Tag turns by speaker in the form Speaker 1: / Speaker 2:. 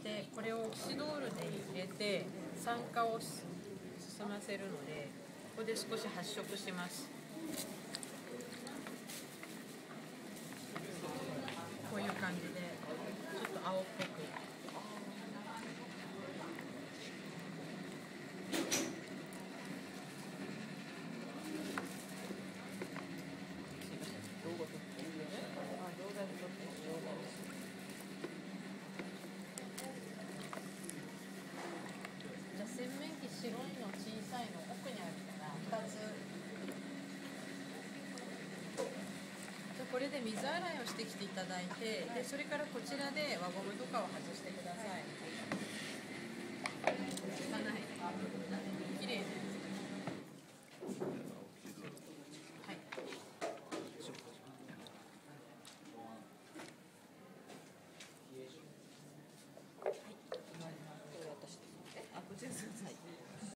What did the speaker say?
Speaker 1: でこれをオキシドールで入れて酸化を進ませるので、ここで少し発色します。こういう感じでちょっと青っぽく。じゃあ洗面器白いの小さいの奥にあるから2つ。これで水洗いをしてきていただいて、でそれからこちらで輪ゴムとかを外してください。つかない。